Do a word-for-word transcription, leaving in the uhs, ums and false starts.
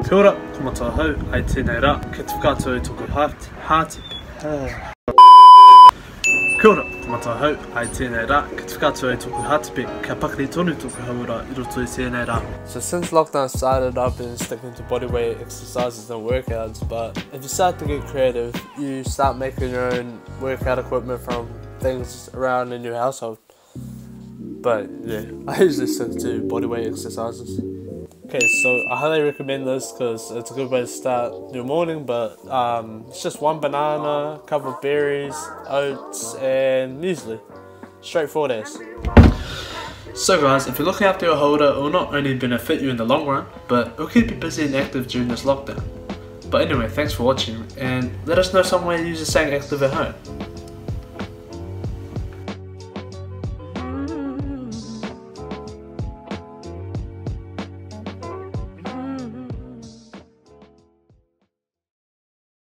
Kia ora, ko hau, ai tēnei rā, kei te whakātua i tōku hāti, hāti. Kia ora, ko hau, ai tēnei rā, kei te whakātua i tōku hātipe, kia pakari tonu tōku hauora i roto i tēnei rā. So since lockdown started, I've been sticking to bodyweight exercises and workouts, but if you start to get creative, you start making your own workout equipment from things around in your household. But yeah, I usually stick to bodyweight exercises. Okay, so I highly recommend this because it's a good way to start your morning, but um, it's just one banana, a couple of berries, oats and muesli. Straightforward as. So guys, if you're looking after your hauora, it will not only benefit you in the long run, but it will keep you busy and active during this lockdown. But anyway, thanks for watching and let us know some way you use staying active at home.